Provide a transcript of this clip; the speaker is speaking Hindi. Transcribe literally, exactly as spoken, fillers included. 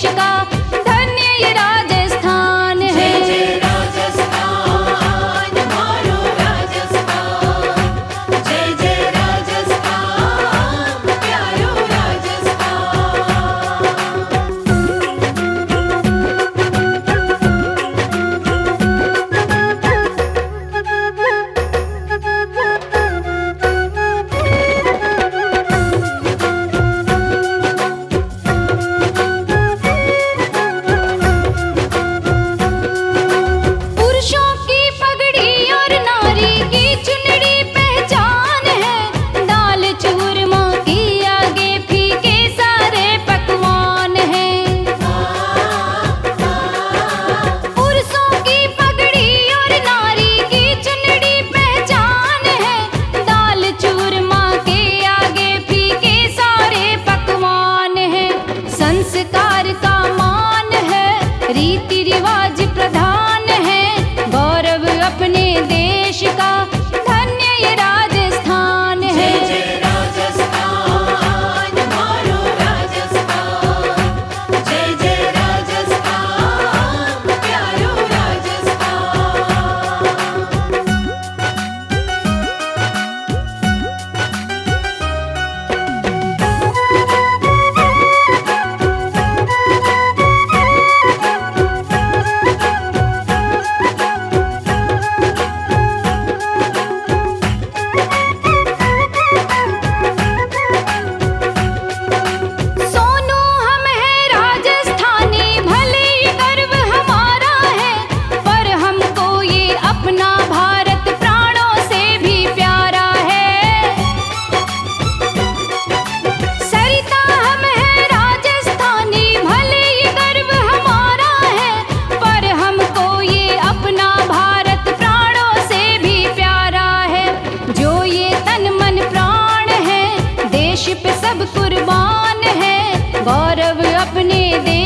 देश का धन्य ये राजस्थान है। जय जय राजस्थान हमारो राजस्थान, जय जय राजस्थान प्यारो राजस्थान। पुरुषों की पगड़ी और नारी की चुनरी पहचान है, दाल चूरमा की आगे फीके सारे पकवान हैं। पुरुषों की पगड़ी और नारी की चुनरी पहचान है, दाल चूरमा के आगे फीके सारे पकवान हैं। संस्कार का मान है, रीति रिवाज प्रधान है, गौरव अपने देश का धन्य ये राजस्थान है। जय जय राजस्थान हमारो राजस्थान, जय जय राजस्थान प्यारो राजस्थान। सोनू हम हैं राजस्थानी, भले ये गर्व हमारा है, पर हमको ये अपना भारत प्राणों से भी प्यारा है। सरिता हम हैं राजस्थानी, भले ये गर्व हमारा है, पर हमको ये अपना भारत प्राणों से भी प्यारा है। जो ये तन मन प्राण है, देश पे सब कुर्बान है, गौरव अपने देश